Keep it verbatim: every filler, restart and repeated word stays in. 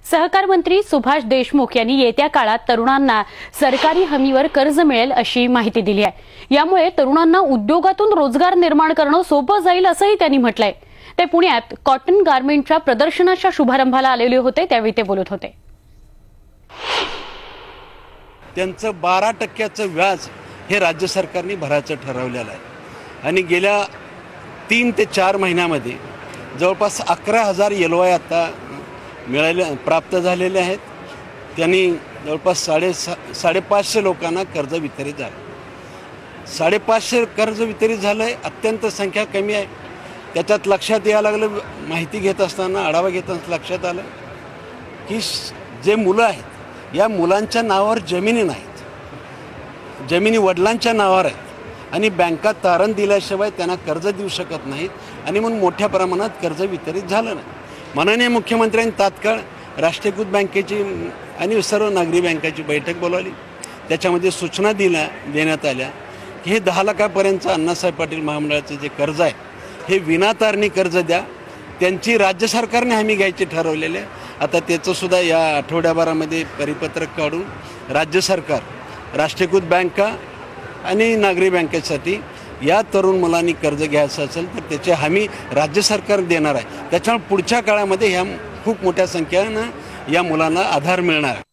सहकार मंत्री सुभाष देशमुख यांनी येत्या काळात तरुणांना सरकारी हमीवर कर्ज मिळेल अशी माहिती दिली आहे। यामुळे तरुणांना उद्योगातून रोजगार निर्माण करणं सोपं जाईल असंही त्यांनी म्हटलंय। ते पुण्यात कॉटन गारमेंटच्या प्रदर्शनाच्या शुभारंभाला आलेले होते, त्यावेळी ते बोलत होते। त्यांचं बारा टक्क्याचं व्याज हे राज्य सरकारने भरायचं ठरवलेलं आहे आणि गेल्या तीन ते चार महिन्यामध्ये जवळपास अकरा हजार एलओआय आता मिळाले प्राप्त झालेले आहेत। त्यांनी जवळपास साडे साडेपाचशे लोकांना कर्ज वितरित झालं। साडेपाचशे कर्ज वितरित झालं आहे, अत्यंत संख्या कमी आहे। त्याच्यात लक्षात यायला लागलं, माहिती घेत असताना आढावा घेताना लक्षात आलं की जे मुलं आहेत या मुलांच्या नावावर जमिनी नाहीत, जमिनी वडिलांच्या नावावर आहेत आणि बँका तारण दिल्याशिवाय त्यांना कर्ज देऊ शकत नाहीत आणि म्हणून मोठ्या प्रमाणात कर्ज वितरित झालं नाही। माननीय मुख्यमंत्र्यांनी तात्काळ राष्ट्रीयकृत बँकेची आणि सर्व नागरी बँकाची बैठक बोलावली। त्याच्यामध्ये सूचना दिल्या देण्यात आल्या की हे दहा लाखापर्यंतचं अण्णासाहेब पाटील महामंडळाचं जे कर्ज आहे हे विनातारणी कर्ज द्या। त्यांची राज्य सरकारने हमी घ्यायची ठरवलेले आहे। आता त्याचं सुद्धा या आठवड्याभरामध्ये परिपत्रक काढून राज्य सरकार, राष्ट्रीयकृत बँका आणि नागरी बँकेसाठी या तरुण मुलांनी कर्ज घ्यायचं असेल तर त्याची हमी राज्य सरकार देणार आहे। त्याच्यामुळे पुढच्या काळामध्ये ह्या खूप मोठ्या संख्येनं या मुलांना आधार मिळणार आहे।